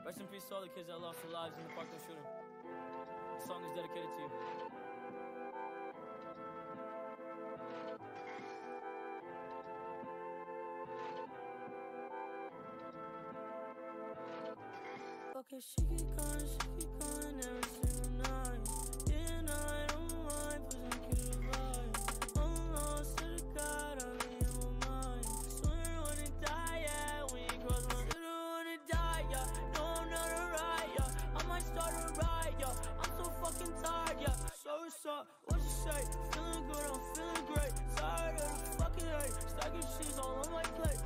Rest in peace to all the kids that lost their lives in the Parkland shooting. The song is dedicated to you. Okay, she keep calling every single night. And I don't mind, pushing kill the vibe. I'm lost to the God, I'm in my mind. Swear I wanna die, yeah, when you cross my mind. I wanna die, yeah, no, I'm not alright, yeah. I might start a riot, yeah, I'm so fucking tired, yeah. So what's up, what you say? Feeling good, I'm feeling great. Tired of the fucking hate, stacking shit all on my plate.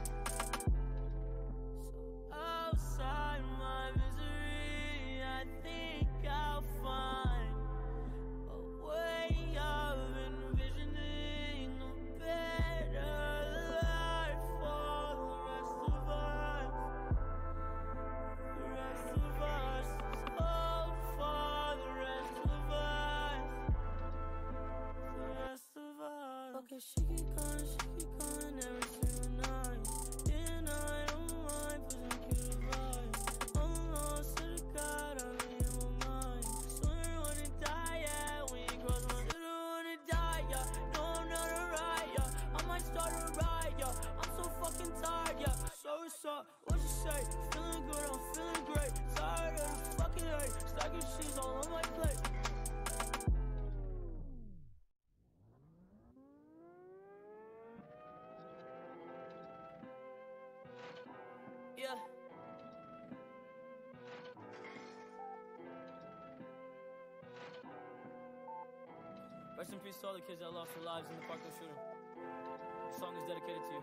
Outside my misery, I think I'll find a way of envisioning a better life for the rest of us. The rest of us, oh, for the rest of us. The rest of us. Okay, she keep calling every single night. And I don't mind, pushing kill the vibe. I'm lost to the God, I'm in my mind. Swear I wanna die, yeah, when you cross my mind. I wanna die, yeah, no, I'm not alright, yeah. I might start a riot, yeah, I'm so fucking tired, yeah. So what's up, what you say? Feeling good, I'm feeling great. Tired of the fucking hate, stacking shit all on my plate. Yeah. Rest in peace to all the kids that lost their lives in the Parkland shooting. The song is dedicated to you.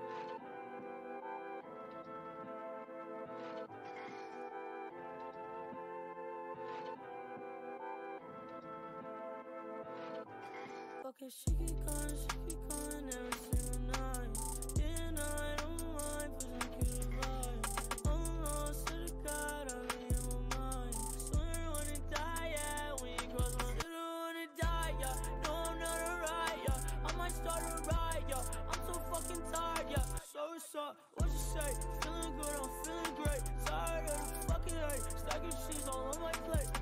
Okay, she keep calling every single night. And I don't mind, pushing kill the vibe. I'm lost to the God, I'm in my mind. Swear I wanna die, yeah, when you cross my mind. I wanna die, yeah, no, I'm not alright, yeah. I might start a riot, yeah, I'm so fucking tired, yeah. So what's up, what you say? Feeling good, I'm feeling great. Tired of the fucking hate, stacking shit all on my plate.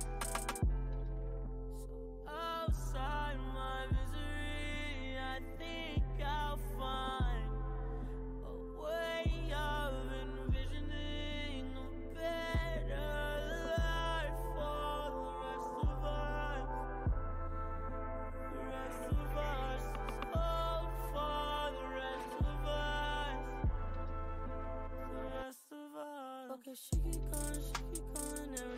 Outside my misery, I think I'll find a way of envisioning a better life for the rest of us. The rest of us, oh, for the rest of us. The rest of us. Okay, she keep calling every